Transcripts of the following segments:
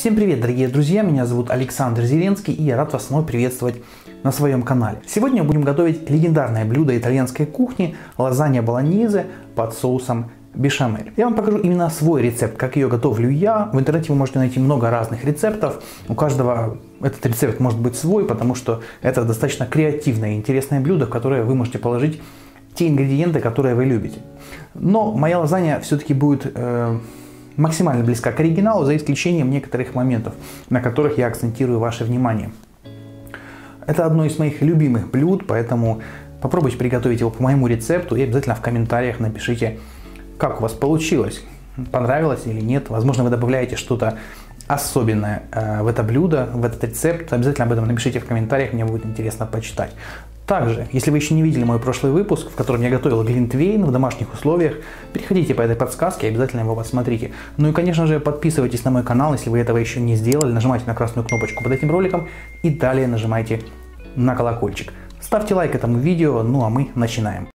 Всем привет, дорогие друзья, меня зовут Александр Зеленский, и я рад вас снова приветствовать на своем канале. Сегодня будем готовить легендарное блюдо итальянской кухни – лазанья болоньезе под соусом бешамель. Я вам покажу именно свой рецепт, как ее готовлю я. В интернете вы можете найти много разных рецептов. У каждого этот рецепт может быть свой, потому что это достаточно креативное и интересное блюдо, в которое вы можете положить те ингредиенты, которые вы любите. Но моя лазанья все-таки будет максимально близка к оригиналу, за исключением некоторых моментов, на которых я акцентирую ваше внимание. Это одно из моих любимых блюд, поэтому попробуйте приготовить его по моему рецепту и обязательно в комментариях напишите, как у вас получилось, понравилось или нет. Возможно, вы добавляете что-то особенное в это блюдо, в этот рецепт. Обязательно об этом напишите в комментариях, мне будет интересно почитать. Также, если вы еще не видели мой прошлый выпуск, в котором я готовил глинтвейн в домашних условиях, переходите по этой подсказке и обязательно его посмотрите. Ну и, конечно же, подписывайтесь на мой канал, если вы этого еще не сделали. Нажимайте на красную кнопочку под этим роликом и далее нажимайте на колокольчик. Ставьте лайк этому видео, ну а мы начинаем.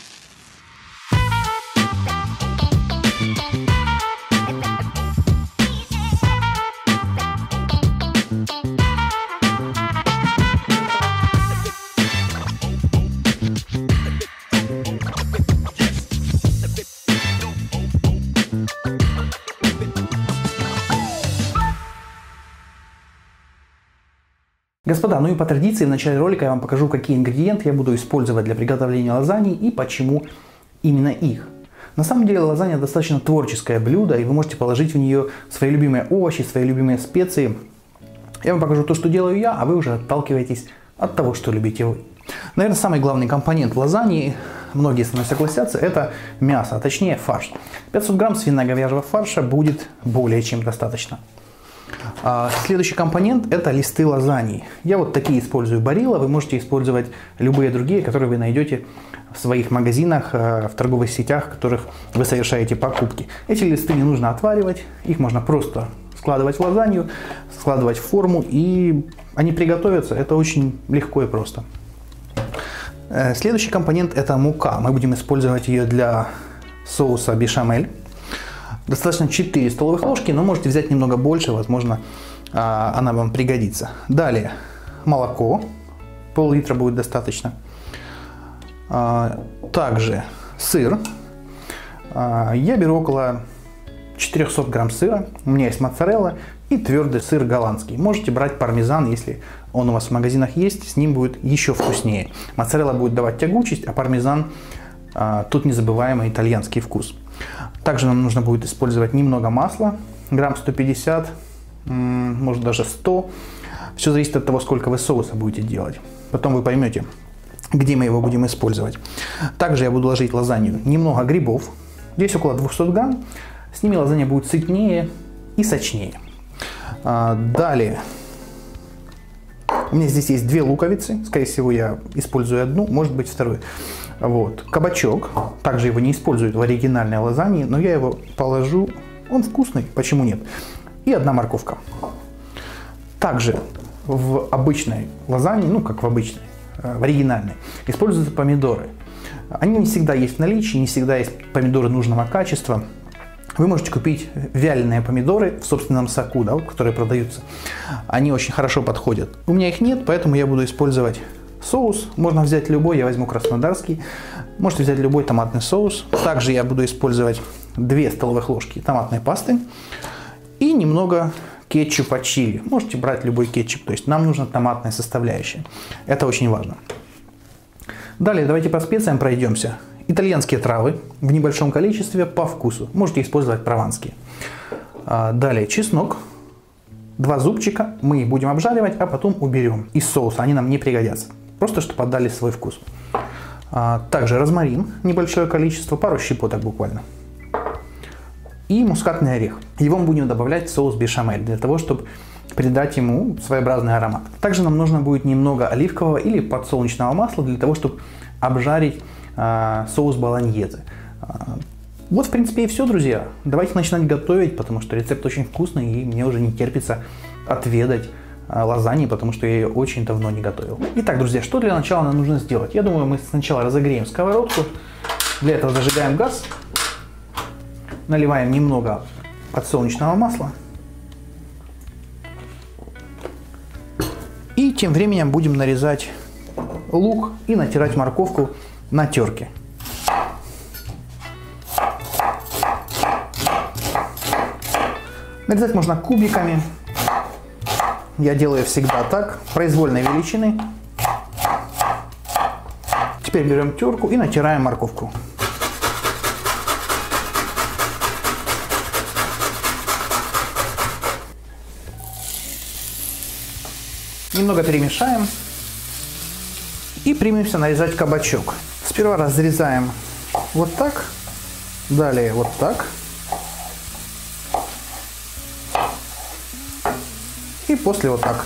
Господа, ну и по традиции в начале ролика я вам покажу, какие ингредиенты я буду использовать для приготовления лазаньи и почему именно их. На самом деле лазанья достаточно творческое блюдо, и вы можете положить в нее свои любимые овощи, свои любимые специи. Я вам покажу то, что делаю я, а вы уже отталкиваетесь от того, что любите вы. Наверное, самый главный компонент лазаньи, многие со мной согласятся, это мясо, а точнее фарш. 500 грамм свино-говяжьего фарша будет более чем достаточно. Следующий компонент – это листы лазаньи. Я вот такие использую Барилла, вы можете использовать любые другие, которые вы найдете в своих магазинах, в торговых сетях, в которых вы совершаете покупки. Эти листы не нужно отваривать, их можно просто складывать в лазанью, складывать в форму, и они приготовятся. Это очень легко и просто. Следующий компонент – это мука. Мы будем использовать ее для соуса бешамель. Достаточно 4 столовых ложки, но можете взять немного больше, возможно, она вам пригодится. Далее молоко, пол-литра будет достаточно. Также сыр. Я беру около 400 грамм сыра, у меня есть моцарелла и твердый сыр голландский. Можете брать пармезан, если он у вас в магазинах есть, с ним будет еще вкуснее. Моцарелла будет давать тягучесть, а пармезан тут незабываемый итальянский вкус. Также нам нужно будет использовать немного масла, грамм 150, может даже 100. Все зависит от того, сколько вы соуса будете делать. Потом вы поймете, где мы его будем использовать. Также я буду ложить в лазанью немного грибов, здесь около 200 грамм. С ними лазанья будет сытнее и сочнее. Далее, у меня здесь есть 2 луковицы, скорее всего я использую одну, может быть вторую. Вот. Кабачок, также его не используют в оригинальной лазанье, но я его положу, он вкусный, почему нет. И 1 морковка. Также в обычной лазанье, ну как в обычной, в оригинальной, используются помидоры. Они не всегда есть в наличии, не всегда есть помидоры нужного качества. Вы можете купить вяленые помидоры в собственном соку, да, вот, которые продаются. Они очень хорошо подходят. У меня их нет, поэтому я буду использовать соус. Можно взять любой, я возьму краснодарский. Можете взять любой томатный соус. Также я буду использовать 2 столовых ложки томатной пасты и немного кетчупа чили. Можете брать любой кетчуп, то есть нам нужна томатная составляющая. Это очень важно. Далее давайте по специям пройдемся. Итальянские травы в небольшом количестве по вкусу. Можете использовать прованские. Далее чеснок. 2 зубчика мы их будем обжаривать, а потом уберем из соуса. Они нам не пригодятся. Просто чтобы отдали свой вкус. Также розмарин, небольшое количество, пару щепоток буквально. И мускатный орех. Его мы будем добавлять в соус бешамель, для того, чтобы придать ему своеобразный аромат. Также нам нужно будет немного оливкового или подсолнечного масла, для того, чтобы обжарить соус болоньезе. Вот, в принципе, и все, друзья. Давайте начинать готовить, потому что рецепт очень вкусный, и мне уже не терпится отведать лазаньи, потому что я ее очень давно не готовил. Итак, друзья, что для начала нам нужно сделать? Я думаю, мы сначала разогреем сковородку. Для этого зажигаем газ, наливаем немного подсолнечного масла И тем временем будем нарезать лук и натирать морковку на терке. Нарезать можно кубиками. Я делаю всегда так, произвольной величины. Теперь берем терку и натираем морковку. Немного перемешаем и примемся нарезать кабачок. Сперва разрезаем вот так, далее вот так. И после вот так.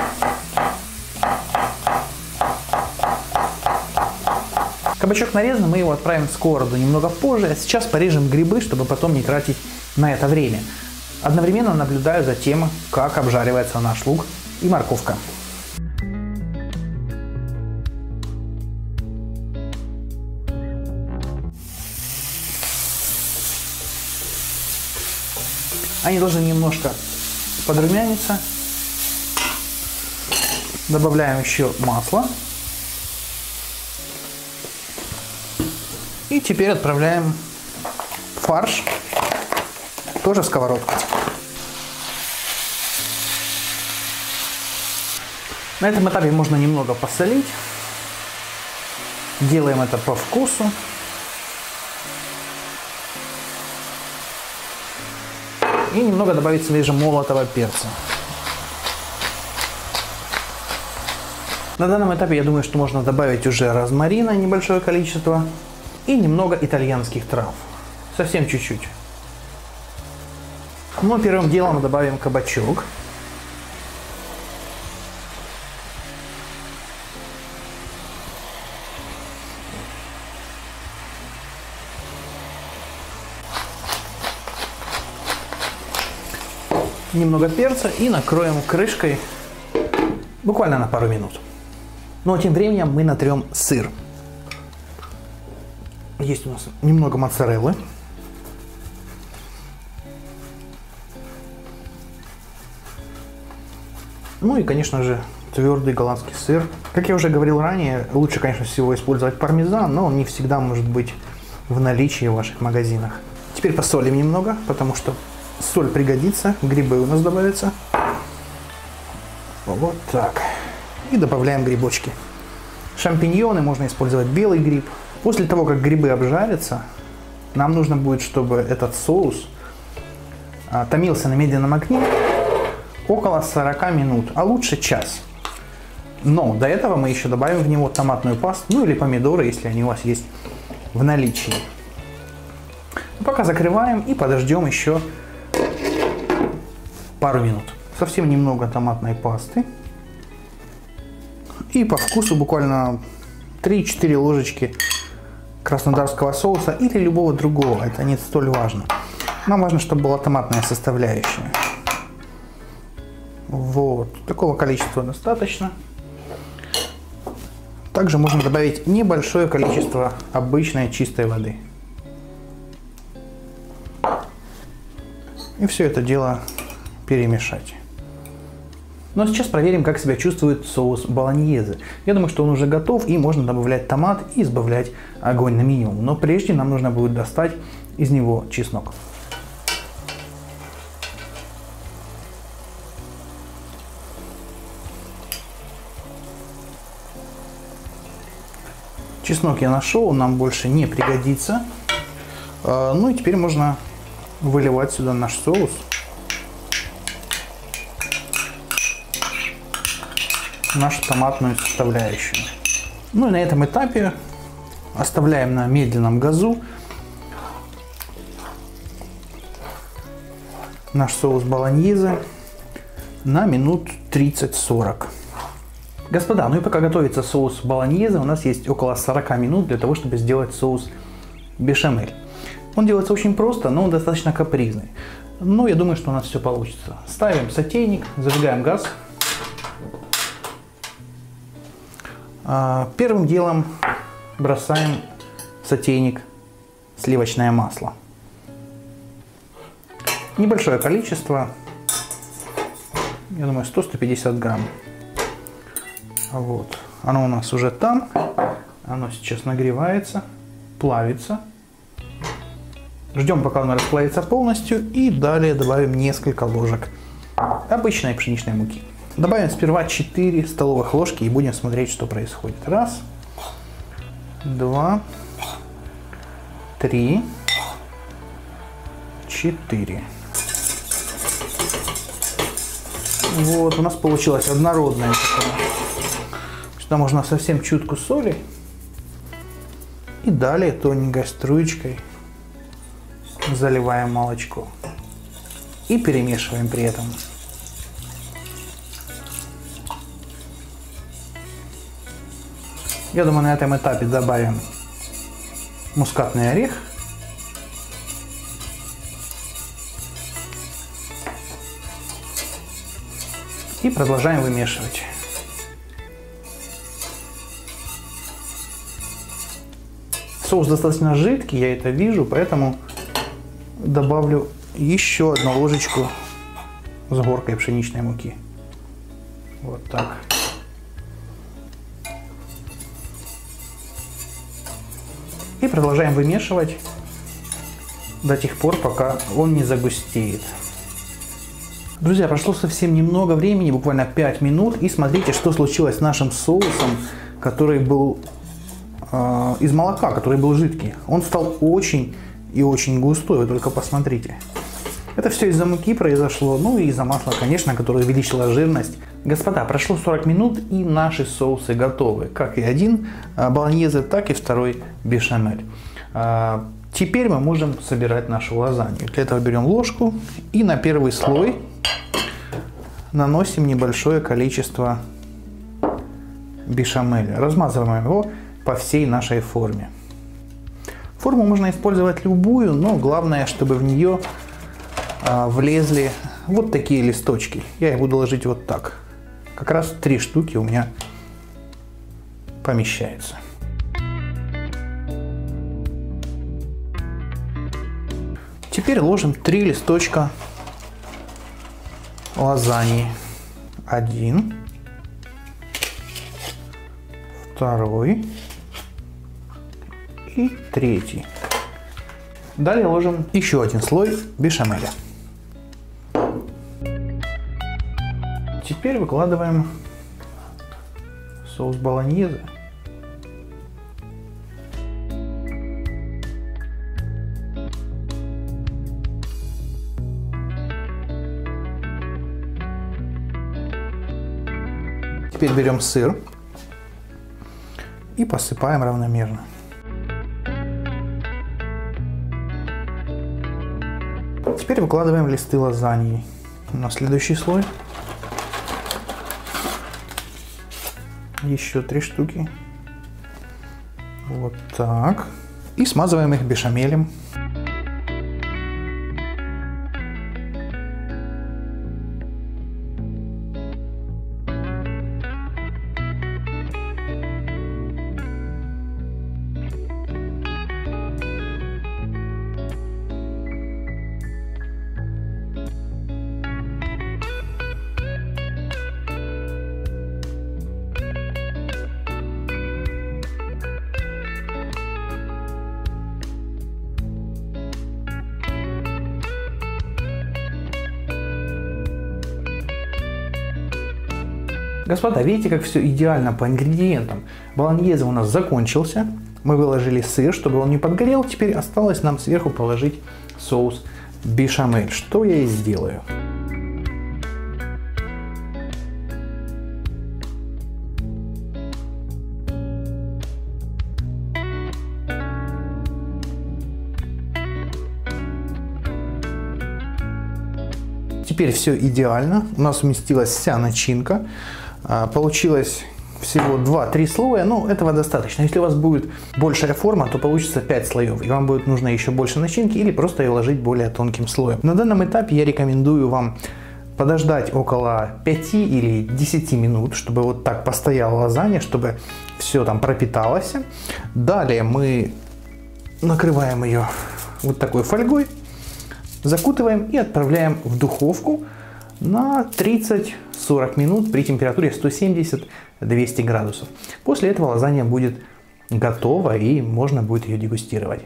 Кабачок нарезан, мы его отправим в сковороду немного позже. А сейчас порежем грибы, чтобы потом не тратить на это время. Одновременно наблюдаю за тем, как обжаривается наш лук и морковка. Они должны немножко подрумяниться. Добавляем еще масло. И теперь отправляем фарш, тоже в сковородку. На этом этапе можно немного посолить. Делаем это по вкусу. И немного добавить свежемолотого перца. На данном этапе я думаю, что можно добавить уже розмарина, небольшое количество, и немного итальянских трав. Совсем чуть-чуть. Но первым делом добавим кабачок. Немного перца и накроем крышкой буквально на пару минут. Ну а тем временем мы натрем сыр. Есть у нас немного моцареллы. Ну и, конечно же, твердый голландский сыр. Как я уже говорил ранее, лучше, конечно, всего использовать пармезан, но он не всегда может быть в наличии в ваших магазинах. Теперь посолим немного, потому что соль пригодится, грибы у нас добавятся. Вот так. И добавляем грибочки. Шампиньоны, можно использовать белый гриб. После того, как грибы обжарятся, нам нужно будет, чтобы этот соус томился на медленном огне около 40 минут, а лучше час. Но до этого мы еще добавим в него томатную пасту, ну или помидоры, если они у вас есть в наличии. Пока закрываем и подождем еще пару минут. Совсем немного томатной пасты. И по вкусу буквально 3-4 ложечки краснодарского соуса или любого другого. Это не столь важно. Нам важно, чтобы была томатная составляющая. Вот. Такого количества достаточно. Также можно добавить небольшое количество обычной чистой воды. И все это дело перемешать. Ну а сейчас проверим, как себя чувствует соус болоньезе. Я думаю, что он уже готов, и можно добавлять томат и сбавлять огонь на минимум. Но прежде нам нужно будет достать из него чеснок. Чеснок я нашел, он нам больше не пригодится. Ну и теперь можно выливать сюда наш соус. Нашу томатную составляющую. Ну и на этом этапе оставляем на медленном газу наш соус болоньезе на минут 30-40. Господа, ну и пока готовится соус болоньезе, у нас есть около 40 минут для того, чтобы сделать соус бешамель. Он делается очень просто, но он достаточно капризный. Но я думаю, что у нас все получится. Ставим сотейник, зажигаем газ. Первым делом бросаем в сотейник сливочное масло. Небольшое количество, Я думаю, 100-150 грамм. Вот. Оно у нас уже там. Оно сейчас нагревается, плавится. Ждем, пока оно расплавится полностью. И далее добавим несколько ложек обычной пшеничной муки. Добавим сперва 4 столовых ложки и будем смотреть, что происходит. 1, 2, 3, 4. Вот, у нас получилось однородное. Сюда можно совсем чутку соли. И далее тоненькой струечкой заливаем молочко. И перемешиваем при этом. Я думаю, на этом этапе добавим мускатный орех. И продолжаем вымешивать. Соус достаточно жидкий, я это вижу, поэтому добавлю еще одну ложечку с горкой пшеничной муки. Вот так. И продолжаем вымешивать до тех пор, пока он не загустеет. Друзья, прошло совсем немного времени, буквально 5 минут. И смотрите, что случилось с нашим соусом, который был из молока, который был жидкий. Он стал очень и очень густой, вы только посмотрите. Это все из-за муки произошло, ну и из-за масла, конечно, которое увеличило жирность. Господа, прошло 40 минут и наши соусы готовы. Как и один болоньезе, так и второй бешамель. Теперь мы можем собирать нашу лазанью. Для этого берем ложку и на первый слой наносим небольшое количество бешамеля. Размазываем его по всей нашей форме. Форму можно использовать любую, но главное, чтобы в нее влезли вот такие листочки. Я их буду ложить вот так. Как раз 3 штуки у меня помещается. Теперь ложим 3 листочка лазаньи. 1, 2 и 3. Далее ложим еще один слой бешамеля. Теперь выкладываем соус болоньезе. Теперь берем сыр и посыпаем равномерно. Теперь выкладываем листы лазаньи на следующий слой. Еще 3 штуки. Вот так. И смазываем их бешамелем. Господа, видите, как все идеально по ингредиентам. Болоньезе у нас закончился. Мы выложили сыр, чтобы он не подгорел. Теперь осталось нам сверху положить соус бешамель, что я и сделаю. Теперь все идеально. У нас уместилась вся начинка. Получилось всего 2-3 слоя, но этого достаточно. Если у вас будет большая форма, то получится 5 слоев, и вам будет нужно еще больше начинки или просто ее ложить более тонким слоем. На данном этапе я рекомендую вам подождать около 5 или 10 минут, чтобы вот так постояла лазанья, чтобы все там пропиталось. Далее мы накрываем ее вот такой фольгой, закутываем и отправляем в духовку на 30-40 минут при температуре 170-200 градусов. После этого лазанья будет готова и можно будет ее дегустировать.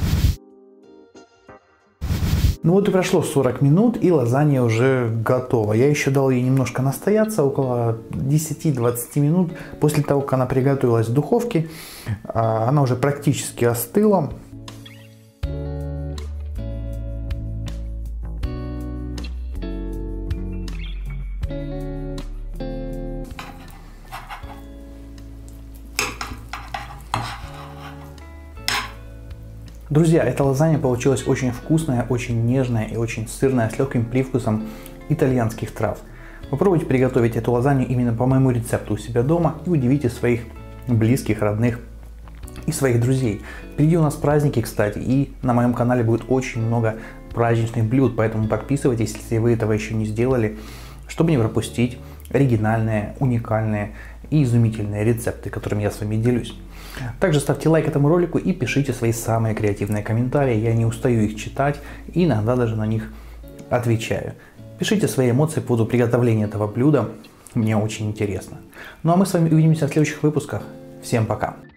Ну вот и прошло 40 минут, и лазанья уже готова. Я еще дал ей немножко настояться, около 10-20 минут. После того, как она приготовилась в духовке, она уже практически остыла. Друзья, эта лазанья получилась очень вкусная, очень нежная и очень сырная, с легким привкусом итальянских трав. Попробуйте приготовить эту лазанью именно по моему рецепту у себя дома и удивите своих близких, родных и своих друзей. Впереди у нас праздники, кстати, и на моем канале будет очень много праздничных блюд, поэтому подписывайтесь, если вы этого еще не сделали, чтобы не пропустить оригинальные, уникальные и изумительные рецепты, которыми я с вами делюсь. Также ставьте лайк этому ролику и пишите свои самые креативные комментарии. Я не устаю их читать и иногда даже на них отвечаю. Пишите свои эмоции по поводу приготовления этого блюда. Мне очень интересно. Ну а мы с вами увидимся в следующих выпусках. Всем пока!